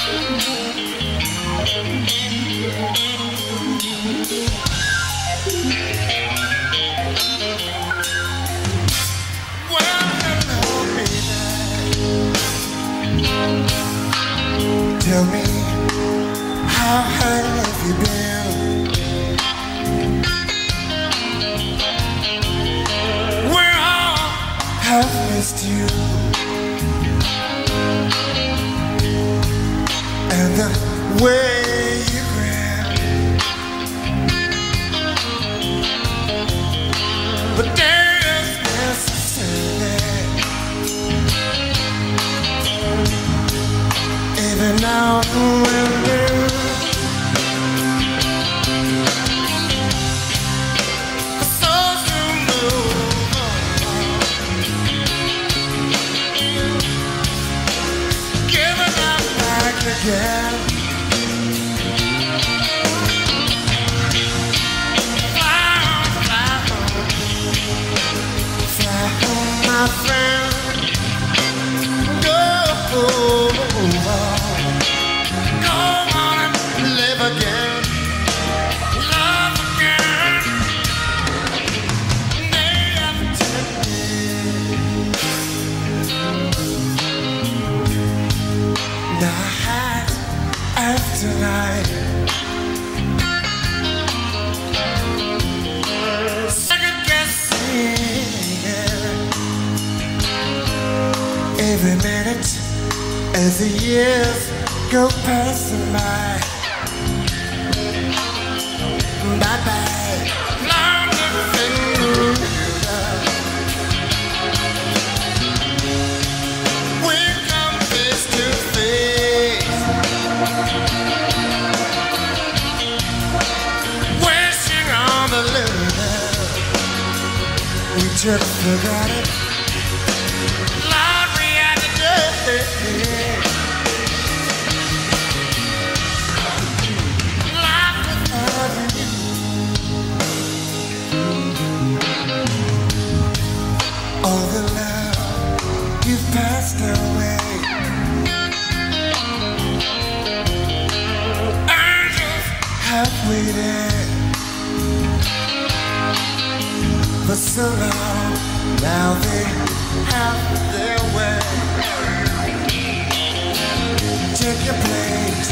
Tell me, how have you been? We all have missed you, and the way you grab. But there's necessary, even now and then. So to move on, give it up back again. Fly home, my friend. Go on and live again, love again, day after day, night after night. Second guessing every minute as the years go passing by. Bye-bye, London finger. We come face to face, wishing on the love we took for granted. Lord, we had to do it. All the love you've passed away, angels have waited for so long. Now they have their way. Take your place.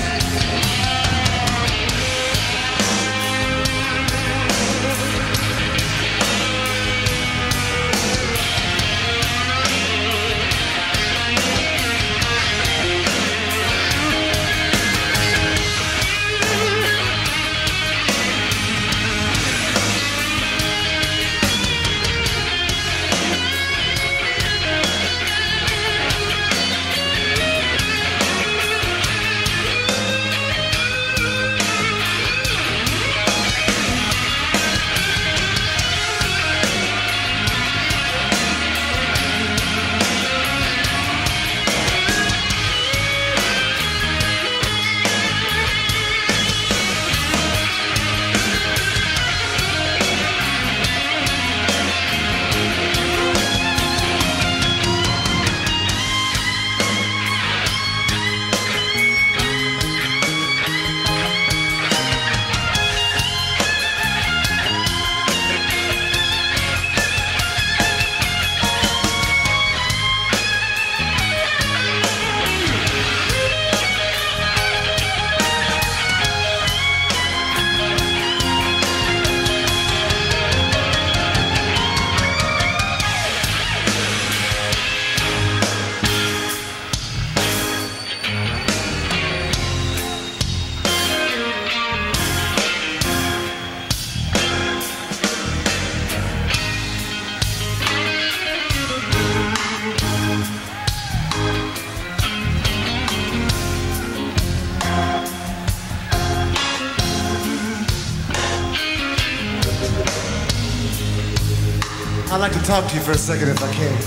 I'd like to talk to you for a second if I can.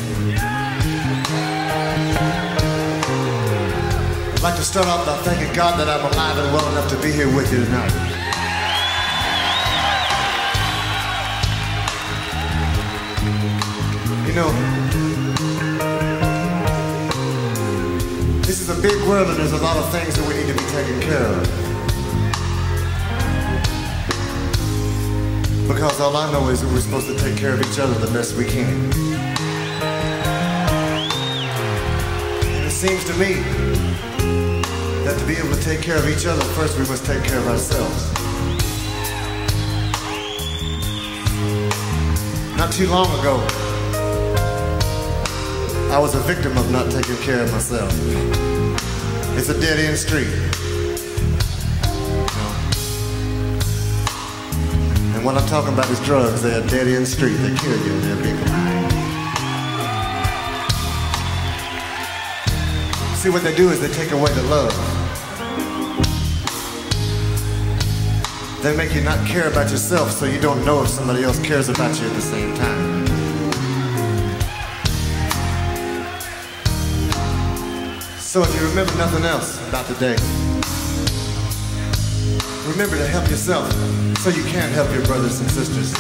I'd like to start off by thanking God that I'm alive and well enough to be here with you tonight. You know, This is a big world and there's a lot of things that we need to be taken care of. Because all I know is that we're supposed to take care of each other the best we can. And it seems to me that to be able to take care of each other, first we must take care of ourselves. Not too long ago, I was a victim of not taking care of myself. It's a dead-end street. And what I'm talking about is drugs. They're a dead-end street. They kill you. They're people. See, what they do is they take away the love. They make you not care about yourself, so you don't know if somebody else cares about you at the same time. So if you remember nothing else about the day, remember to help yourself so you can help your brothers and sisters.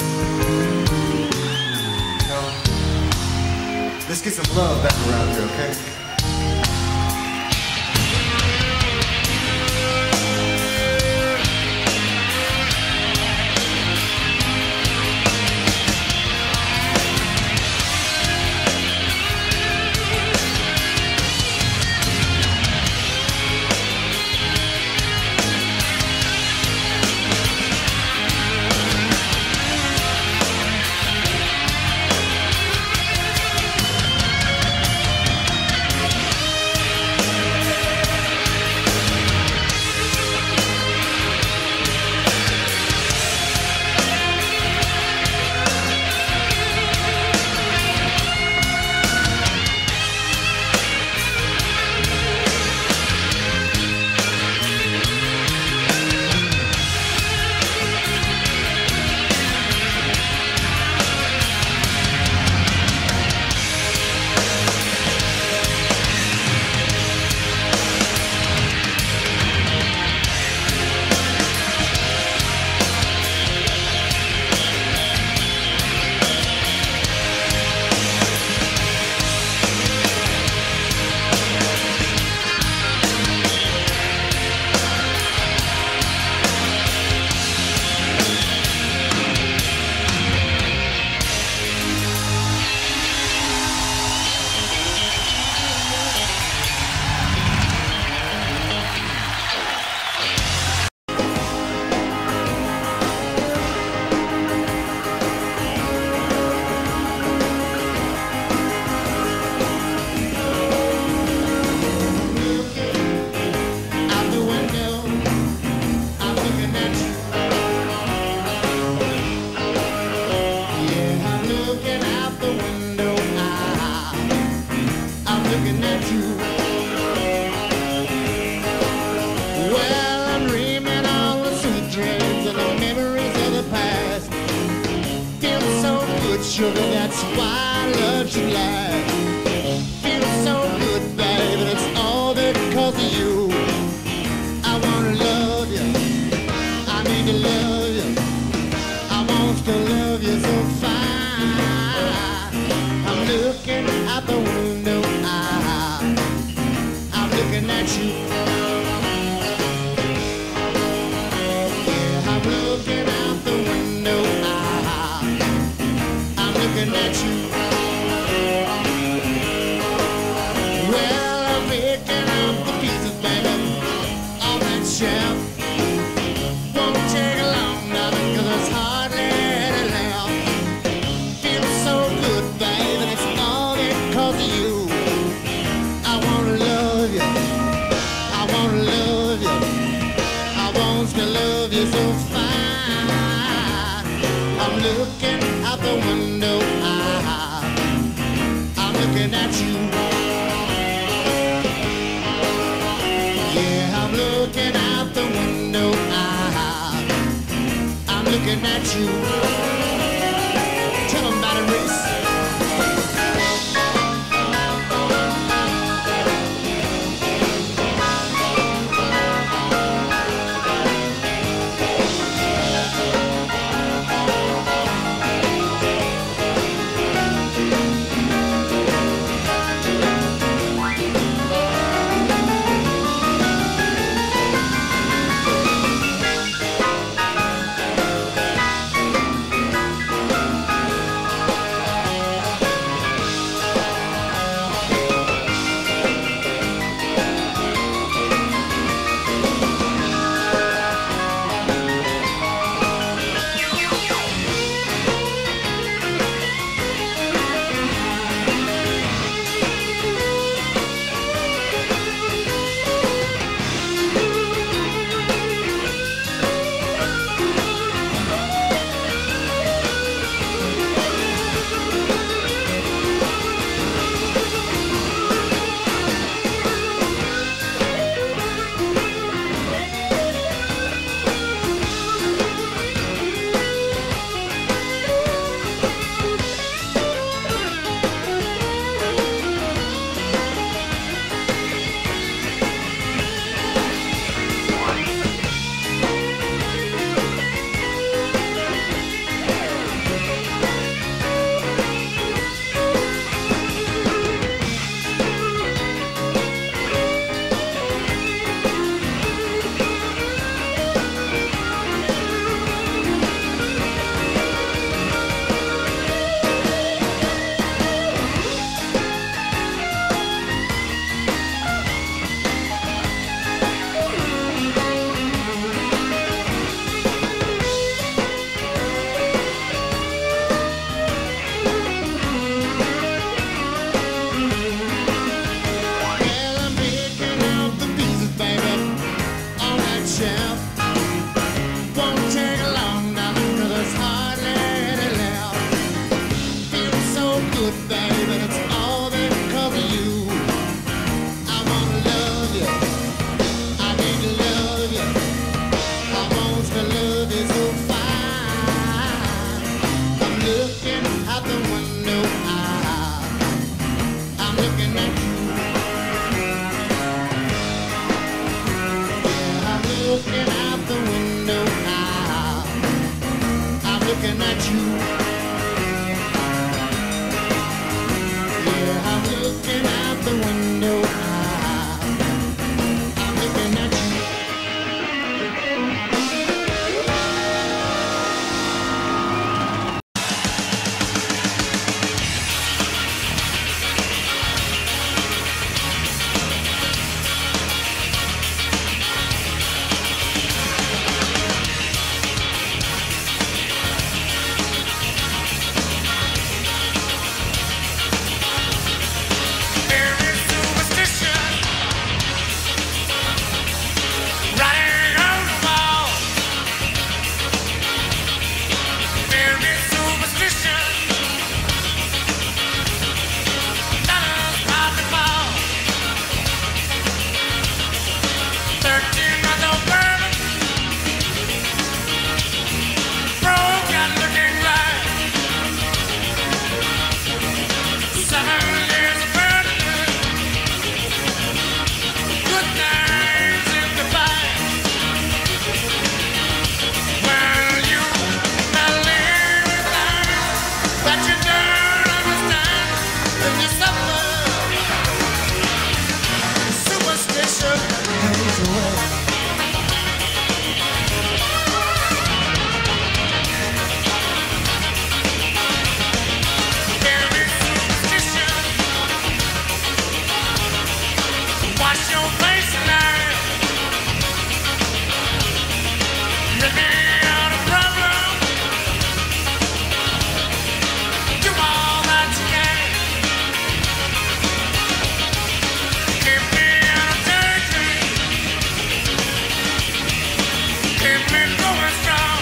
Now, let's get some love back around here, okay? Sugar, that's why I love you like. Feels so good, baby, it's all because of you. I wanna love you, I need to love you, I want to love you so fine. I'm looking out the window, I'm looking at you. Yeah, I'm looking out the window, looking at you. Well, I'm picking up the pieces, baby, on that shelf. Won't take long, nothing, 'cause it's hardly any left. Feels so good, baby, it's all because of you. I wanna love you, I wanna love you, I want to love you so fine. I'm looking out the window, I'm looking at you. Yeah, I'm looking out the window, I'm looking at you. Tell them about it, Reese. Wash your face tonight. Let me out a problem. Do all that you can. Keep me out of daydream. Keep me going strong.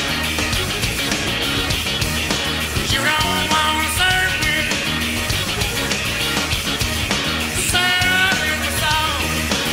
You don't want to serve me. Say I in the song.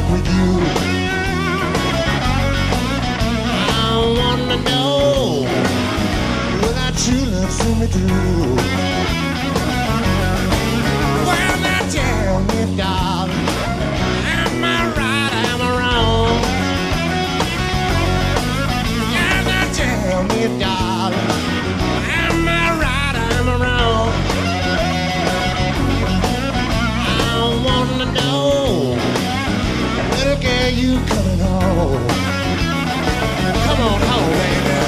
with you. I wanna know, will that true love see me through? Well, now tell me, darling, am I right, am I wrong? Yeah, now tell me, darling, am I right, am I wrong? I wanna know, little girl, you coming home? Come on home, baby.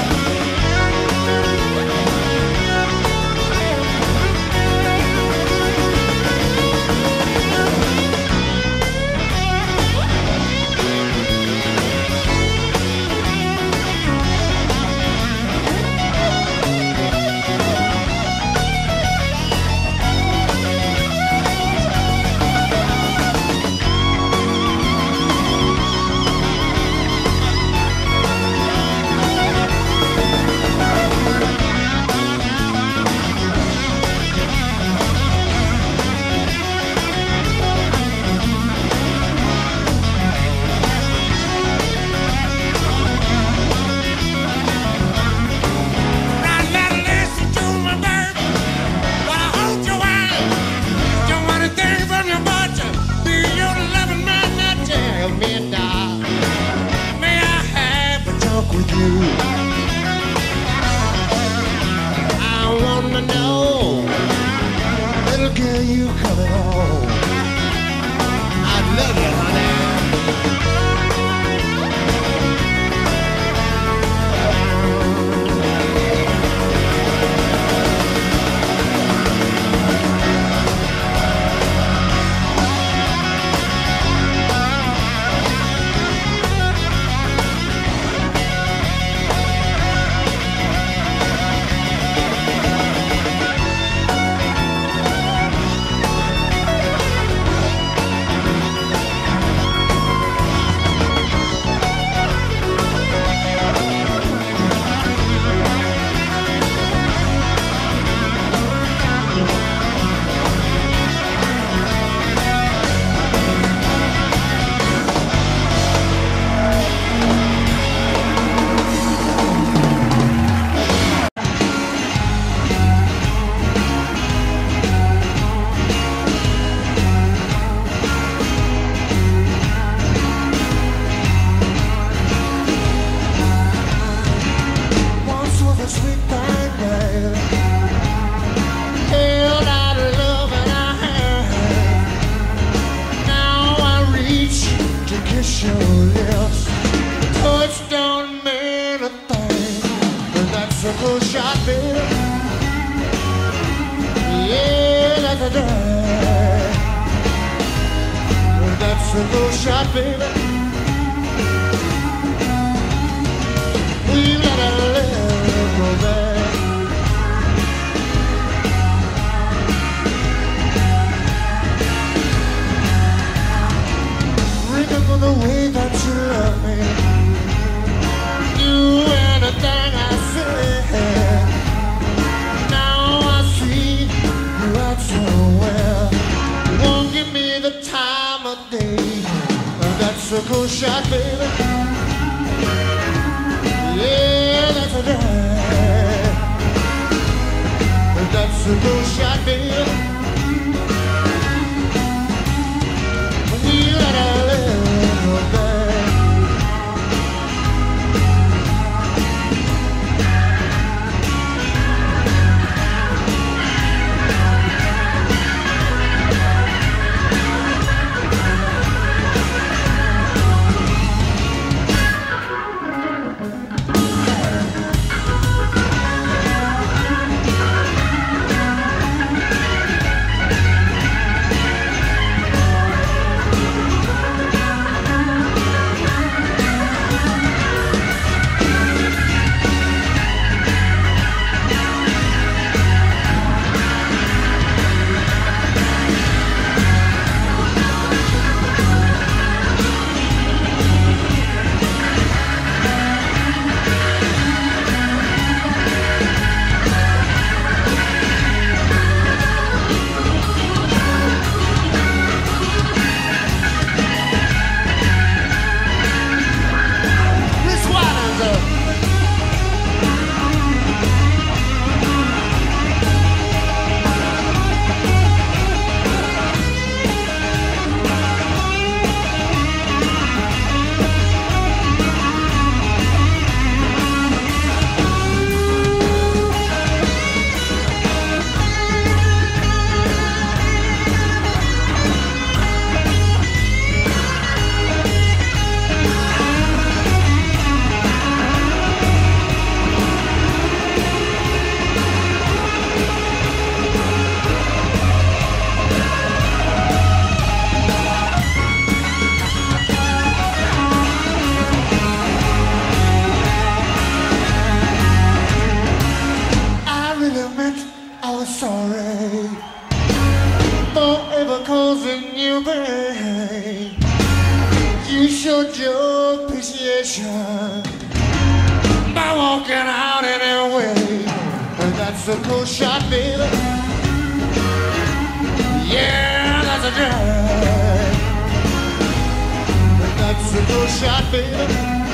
showed your appreciation by walking out anyway. And that's a cold shot, baby. Yeah, that's a drag. And that's a cold shot, baby.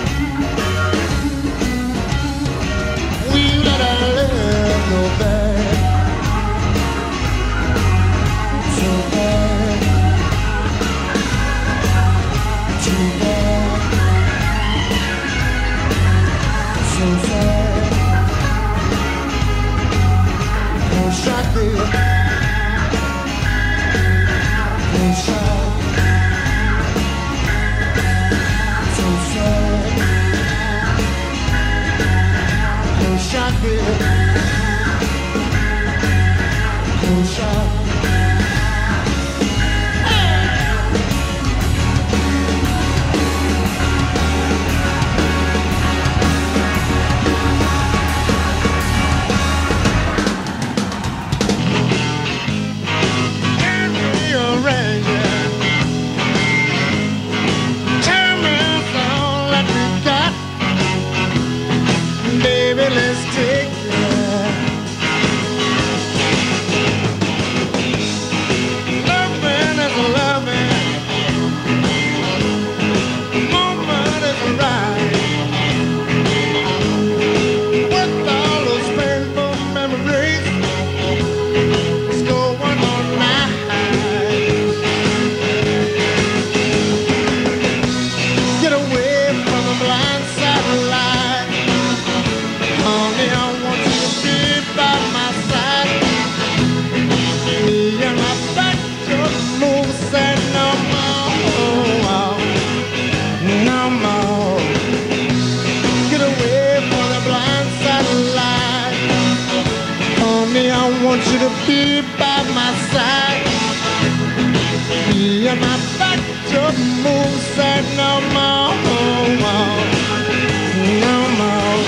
We let our love go back. So bad. Too bad. So sad. No shot, baby. No shot. So sad. No shot, baby. No shot. Let's take that. Loving is loving. Moment is right. With all those painful memories, it's going on night. Get away from the blind side of life. Honey, I want you to be by my side. Me and my back to the move, say no more, no more. Get away from the blind side of life. Honey, I want you to be by my side. Me and my back to the move, say no more, no more.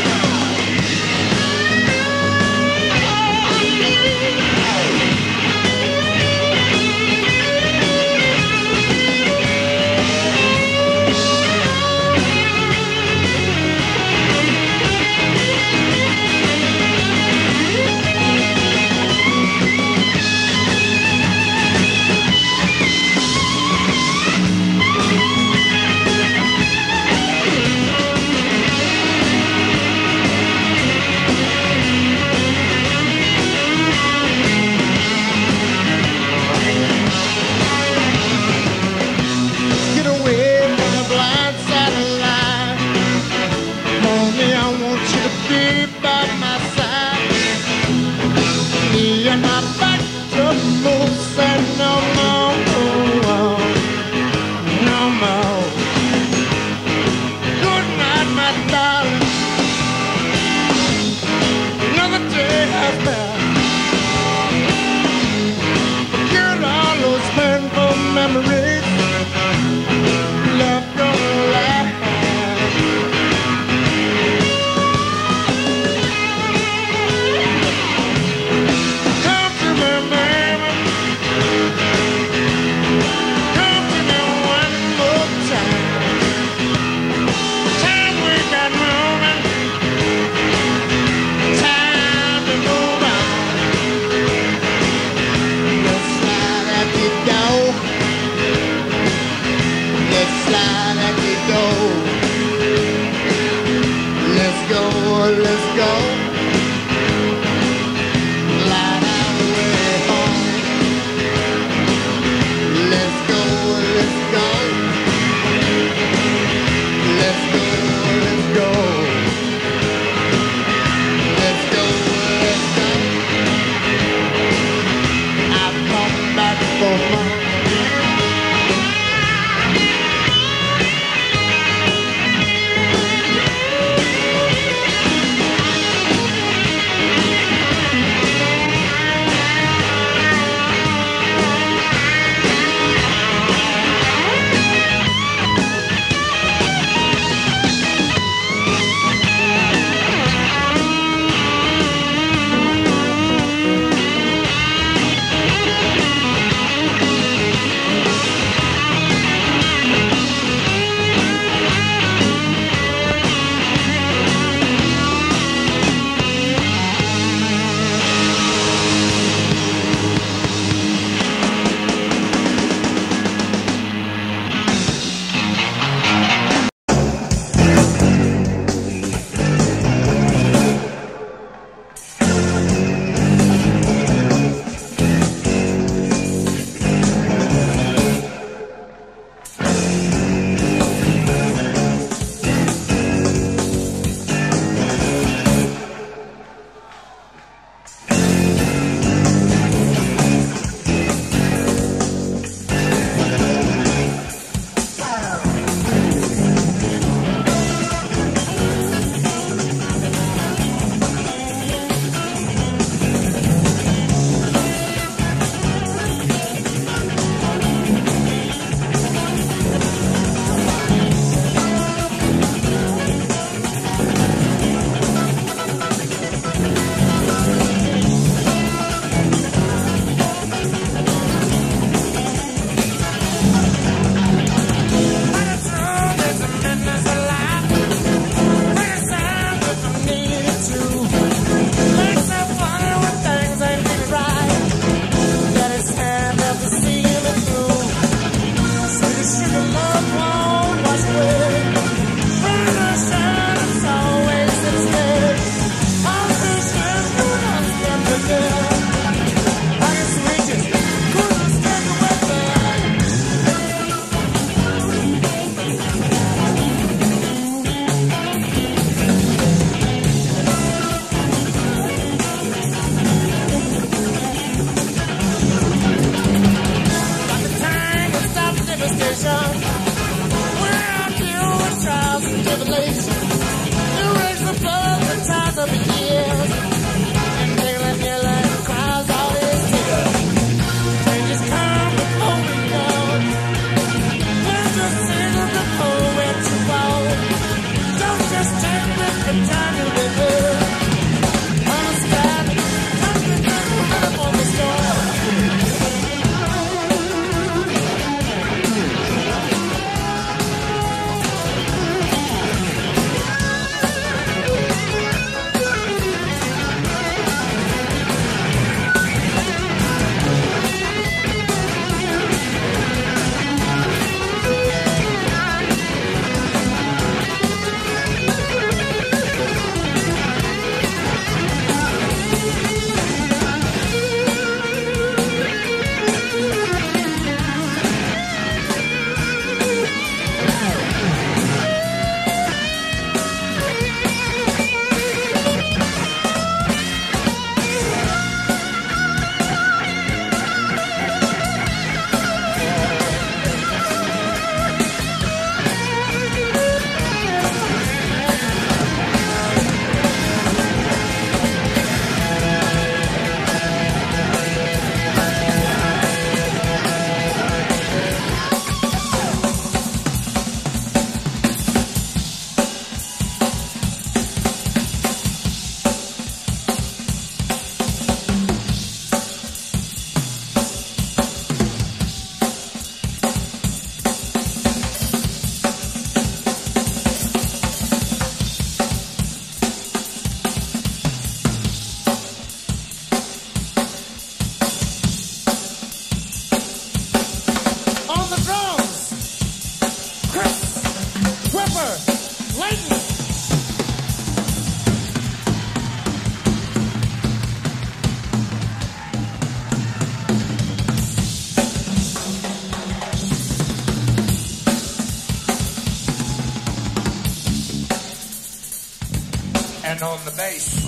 And on the bass,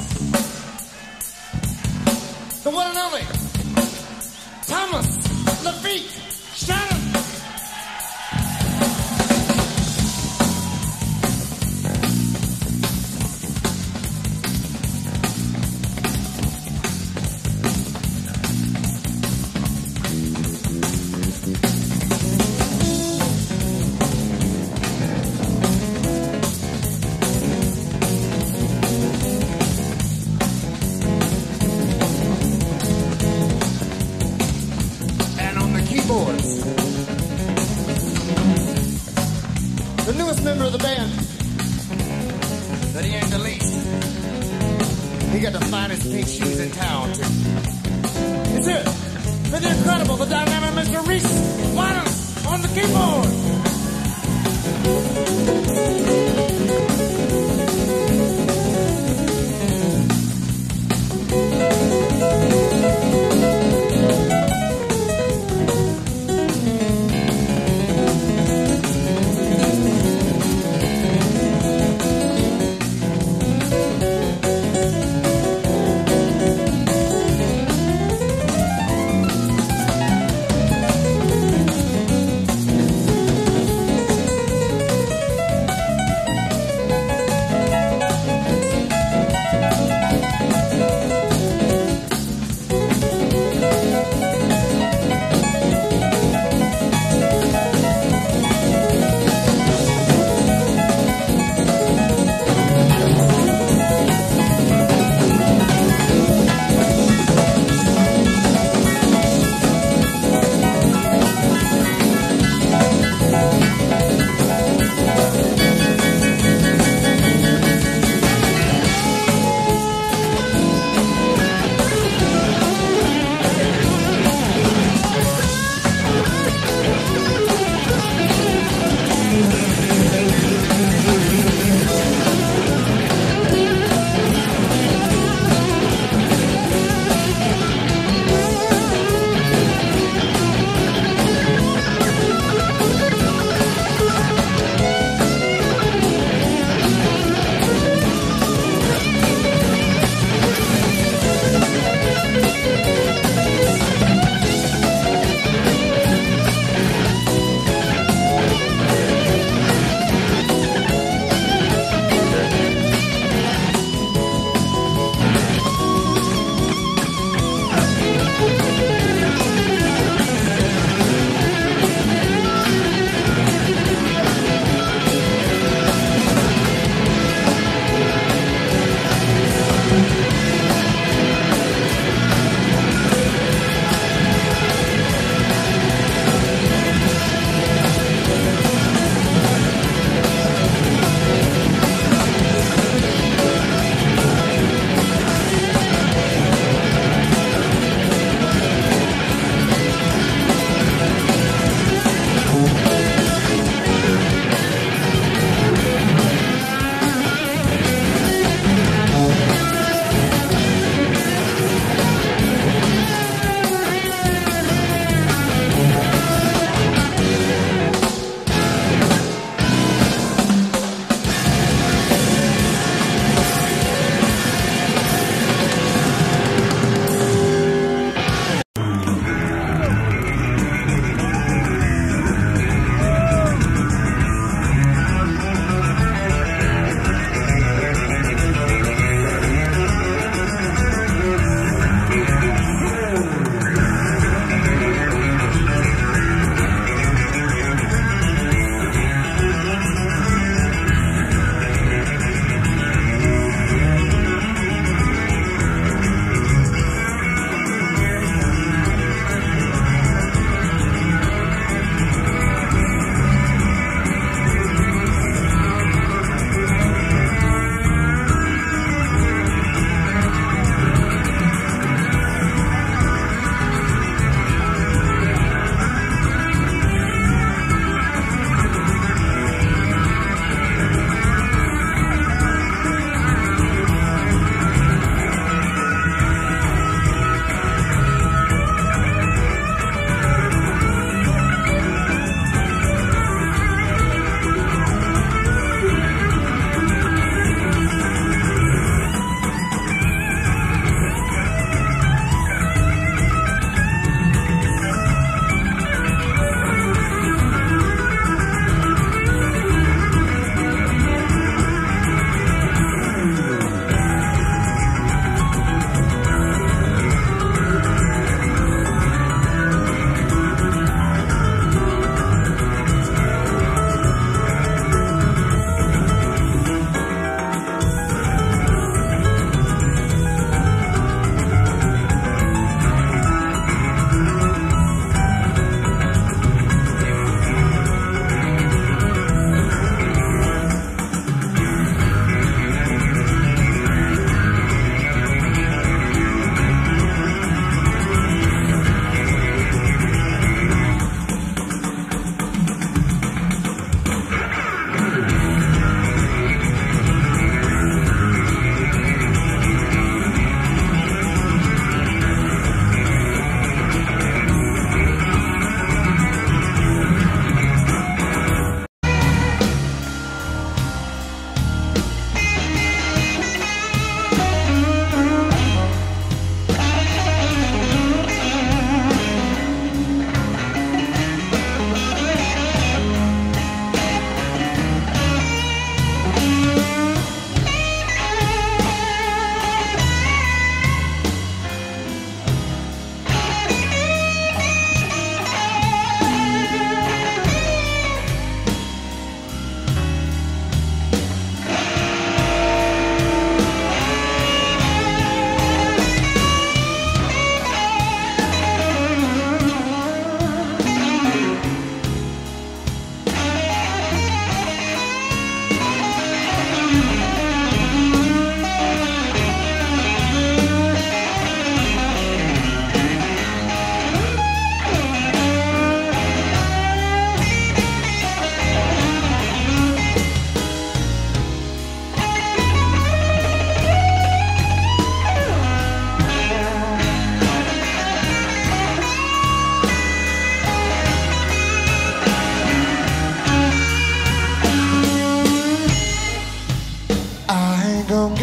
the one and only Thomas Lafitte Shannon. The newest member of the band, but he ain't the least. He got the finest pink shoes in town, too. It's it, the incredible, the dynamic Mr. Reese Waters on the keyboard.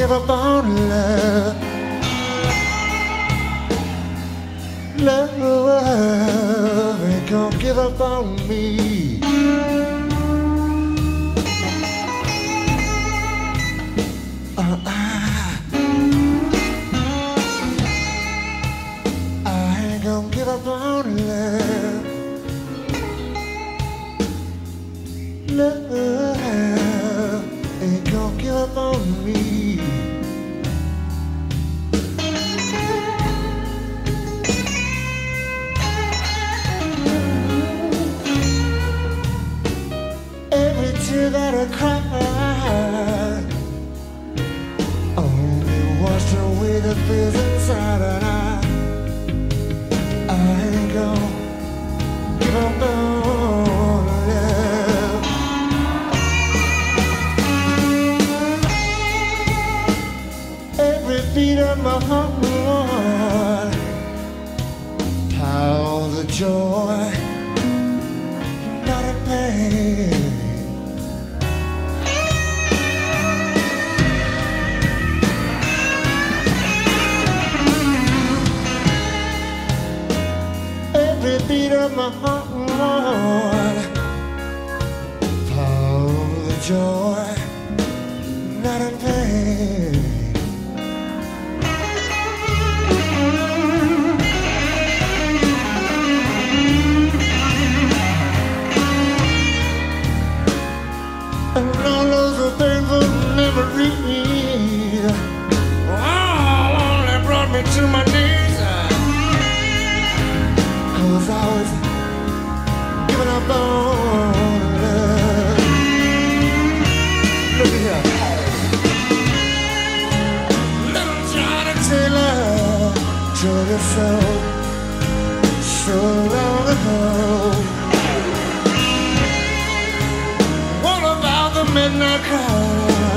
give up on love. Love ain't gonna give up on me. I ain't gonna give up on love. Love ain't gonna give up on me. Every tear that I cry only washed away the fears inside, and I ain't gonna give up on love. Every beat of my heart, how the joy, not a pain. Every beat of my heart, how the joy, not a pain. And all those painful memories, oh, only brought me to my knees. 'Cause I was giving up on love. Look at here. Little Johnny Taylor, told us so long ago. What about the midnight call?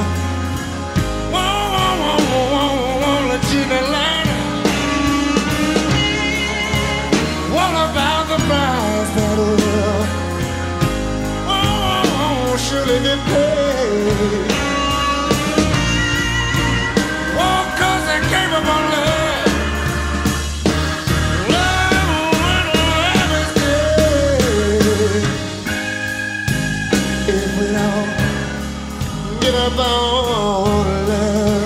Won't let you line. What about the price that will surely be paid? Oh, 'cause they gave up on love. Love is dead. If we don't give up on love.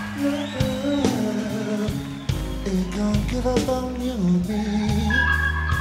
Ain't gonna give up on you and me.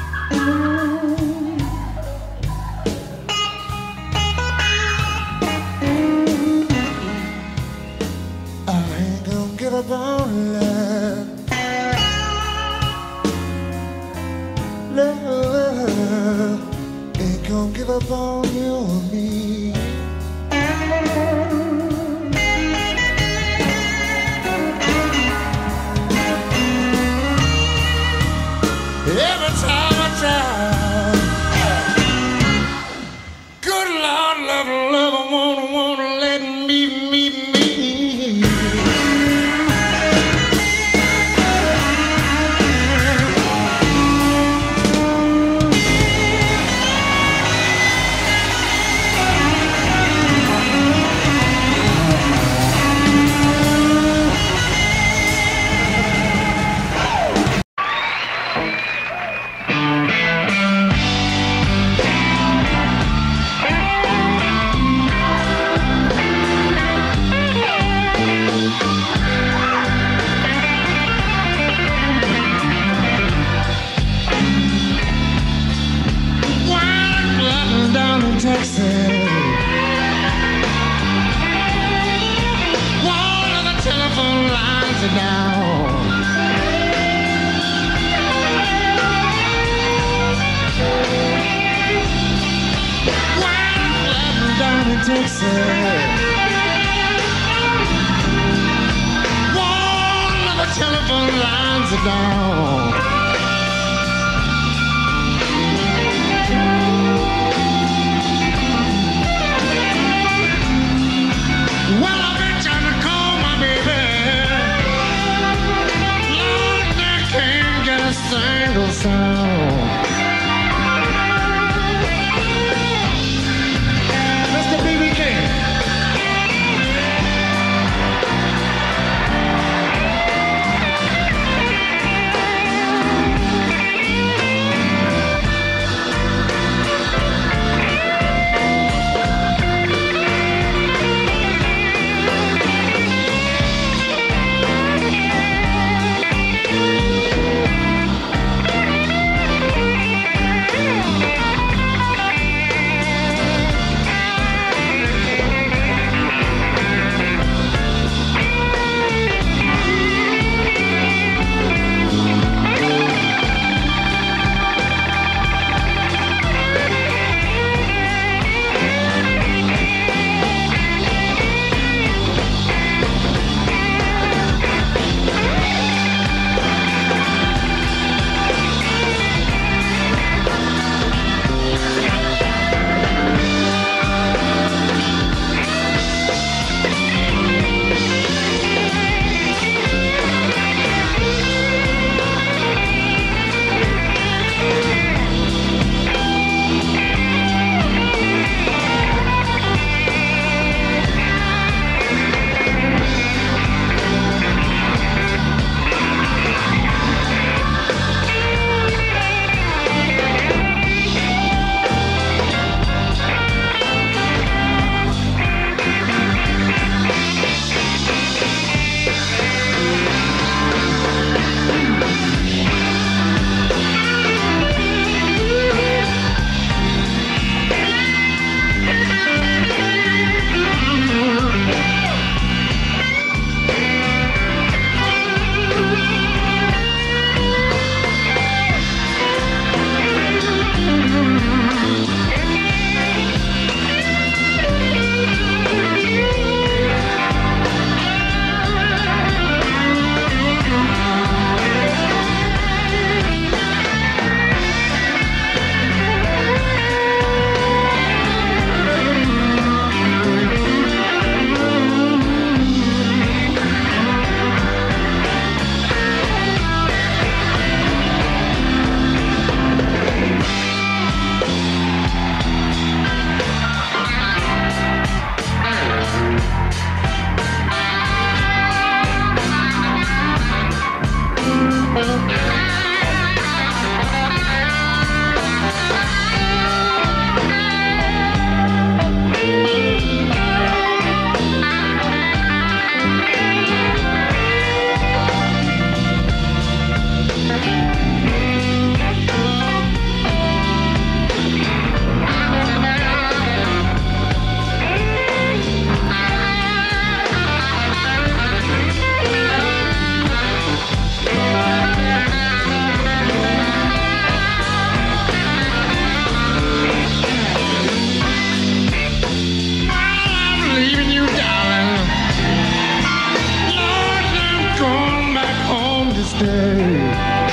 stay.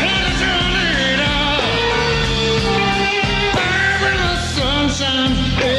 Sunshine.